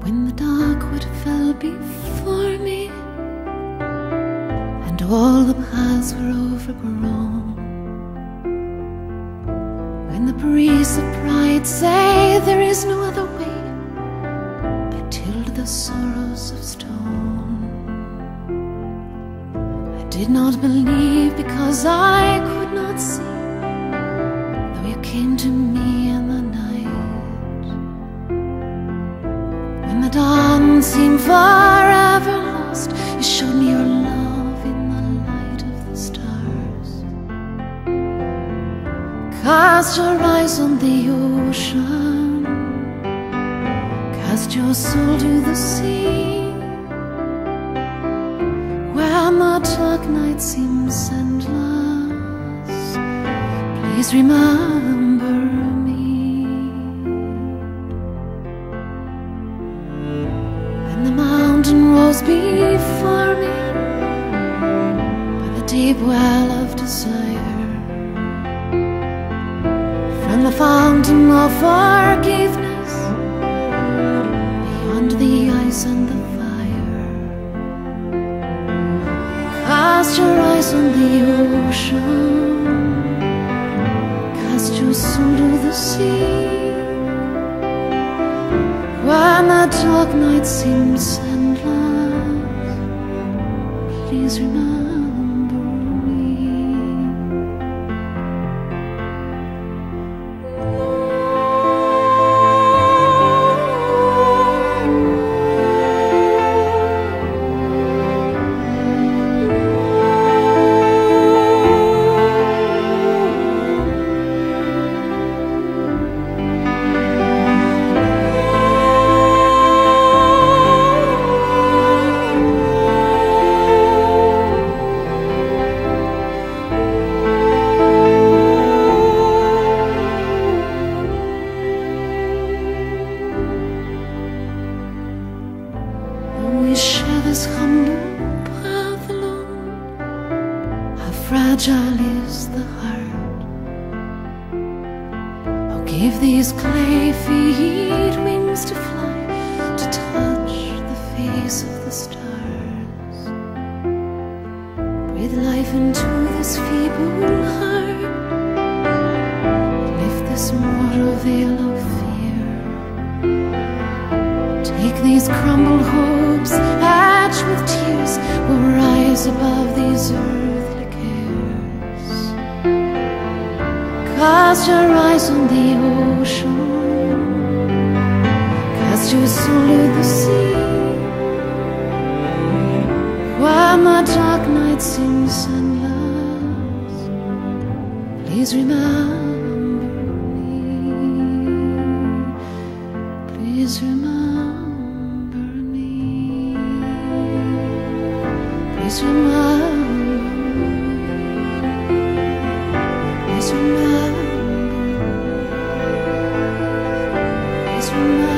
when the darkwood fell before me, and all the paths were overgrown, when the priests of pride say there is no other way, I tilled the sorrows of stone. I did not believe because I could not see, though you came to me in the night. When the dawn seemed forever lost, you showed me your love in the light of the stars. Cast your eyes on the ocean, cast your soul to the sea. When the dark night seems endless, please remember me. When the mountain rose before me by the deep well of desire, from the fountain of forgiveness, beyond the ice and the fire, cast your eyes on the ocean, cast your soul to the sea. When the dark night seems endless, please remember me. We share this humble path alone. How fragile is the heart. Oh, give these clay feet wings to fly, to touch the face of the stars. Breathe life into this feeble heart, lift this mortal veil of fear. Take these crumbled hopes, etched with tears, will rise above these earthly cares. Cast your eyes on the ocean, cast your soul to the sea. When the dark night seems endless, please remember me. Please remember. Please remember, please remember, please remember.